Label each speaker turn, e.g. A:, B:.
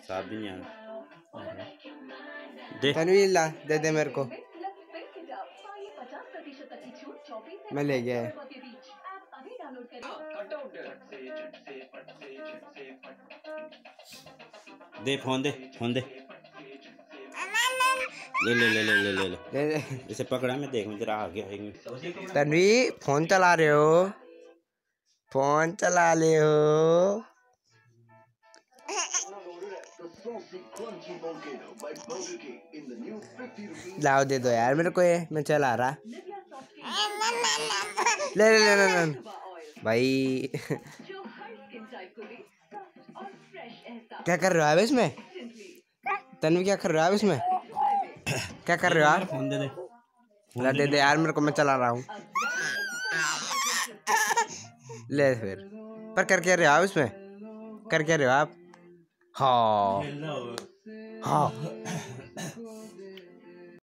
A: साफ भी नहीं आ रहा। दे
B: तनवीर ला दे दे मेरे को, मैं ले गया।
A: दे फोन दे, फोन दे, ले ले ले ले ले ले ले
B: दे दे।
A: इसे पकड़ा, मैं देख, मैं तेरा आ गया 1 मिनट।
B: तनवीर फोन चला रहे हो, फोन चला ले हो। लाओ दे दो यार मेरे को, ये मैं चला रहा। ले ले ले ले ले भाई। क्या कर रहे हो आप इसमें? तन्वी क्या कर रहे हो आप इसमें? क्या कर रहे हो आप?
A: फोन दे दे,
B: ला दे दे यार मेरे को, मैं चला रहा हूँ। ले फिर, पर कर क्या रहे हो आप इसमें? कर क्या रहे हो आप? हाँ हाँ